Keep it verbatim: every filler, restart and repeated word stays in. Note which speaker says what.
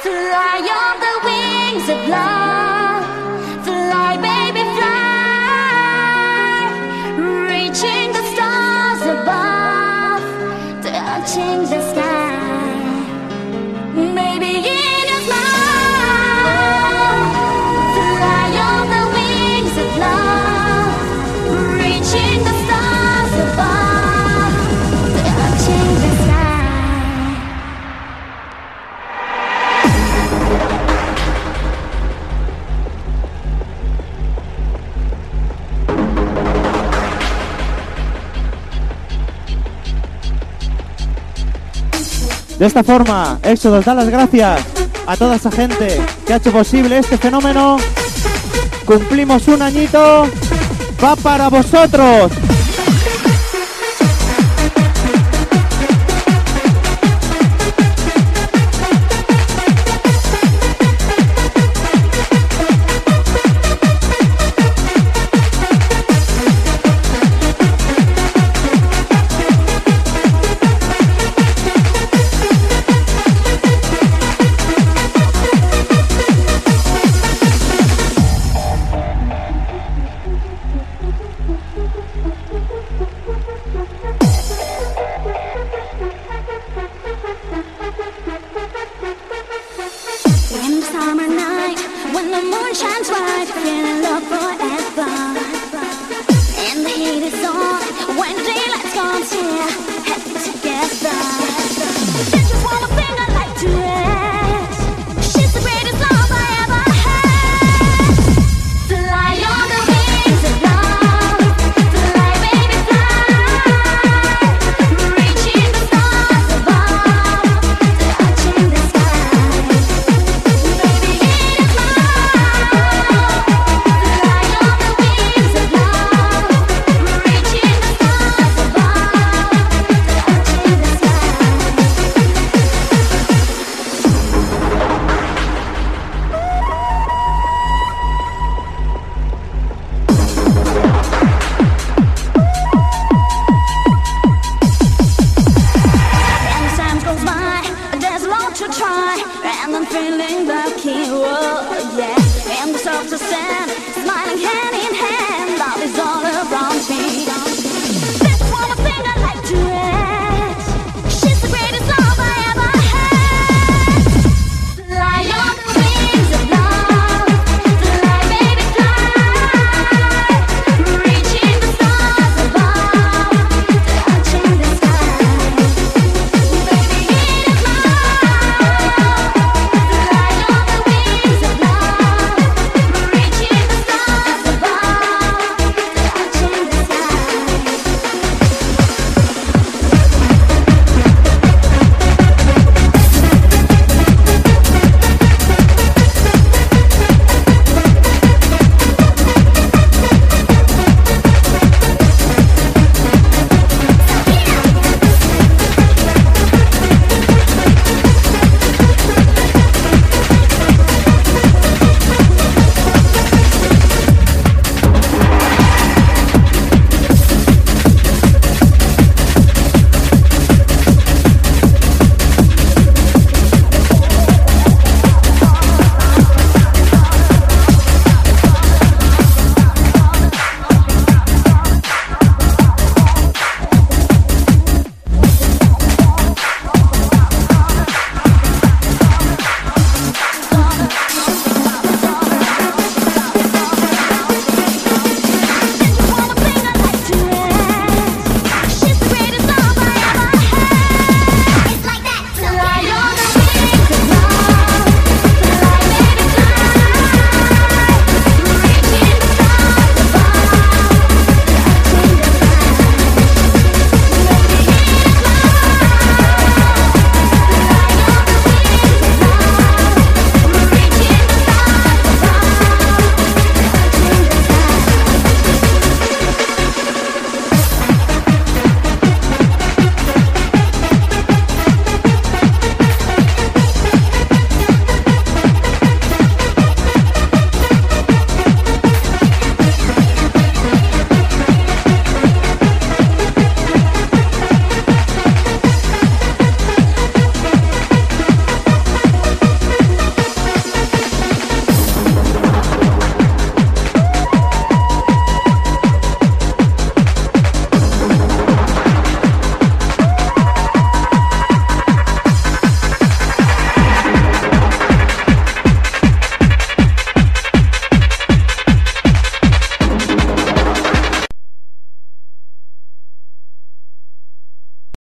Speaker 1: Fly on the wings of love. Fly, baby, fly. Reaching the stars above. Touching the sky. Maybe in your smile. Fly on the wings of love. Reaching the stars above. Touching the sky.
Speaker 2: De esta forma, Éxodos da las gracias a toda esa gente que ha hecho posible este fenómeno. Cumplimos un añito. Va para vosotros.
Speaker 1: In the summer night, when the moon shines bright, feeling love forever. And the heat is on, when daylight comes here, happy together. She's just one thing I like to rest. She's the greatest love I ever had. Fly on the wings of love. Fly, baby, fly. Reaching the stars above. Touching the sky. To try, and I'm feeling lucky, oh yeah. And the soft sand, smiling hand in hand.